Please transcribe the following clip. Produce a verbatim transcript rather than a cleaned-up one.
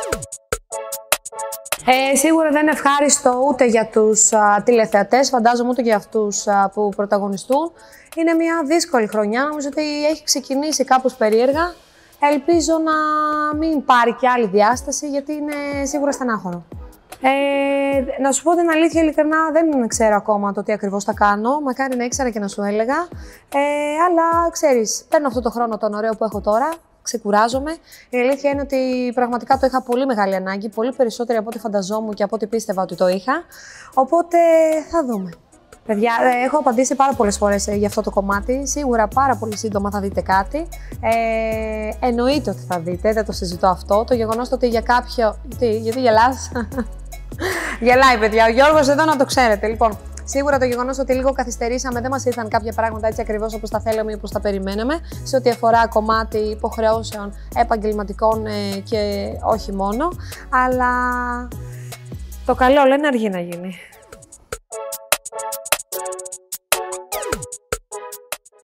Ε, σίγουρα δεν είναι ευχάριστο ούτε για τους α, τηλεθεατές, φαντάζομαι ούτε για αυτούς α, που πρωταγωνιστούν. Είναι μια δύσκολη χρονιά, νομίζω ότι έχει ξεκινήσει κάπως περίεργα. Ελπίζω να μην πάρει και άλλη διάσταση, γιατί είναι σίγουρα στενάχωρο. Ε, να σου πω την αλήθεια, ειλικρινά δεν ξέρω ακόμα το τι ακριβώς θα κάνω. Μακάρι να ήξερα και να σου έλεγα. Ε, αλλά ξέρεις, παίρνω αυτό το χρόνο τον ωραίο που έχω τώρα. Ξεκουράζομαι. Η αλήθεια είναι ότι πραγματικά το είχα πολύ μεγάλη ανάγκη, πολύ περισσότερη από ό,τι φανταζόμουν και από ό,τι πίστευα ότι το είχα. Οπότε θα δούμε. Παιδιά, έχω απαντήσει πάρα πολλές φορές για αυτό το κομμάτι. Σίγουρα πάρα πολύ σύντομα θα δείτε κάτι. Ε, εννοείται ότι θα δείτε, δεν το συζητώ αυτό. Το γεγονός ότι για κάποιο. Τι, γιατί γελάς? Γελάει, παιδιά. Ο Γιώργος εδώ, να το ξέρετε. Λοιπόν, σίγουρα το γεγονός ότι λίγο καθυστερήσαμε, δεν μας ήρθαν κάποια πράγματα έτσι ακριβώς όπως τα θέλαμε ή όπως τα περιμέναμε, σε ό,τι αφορά κομμάτι υποχρεώσεων επαγγελματικών ε, και όχι μόνο. Αλλά το καλό λένε αργεί να γίνει.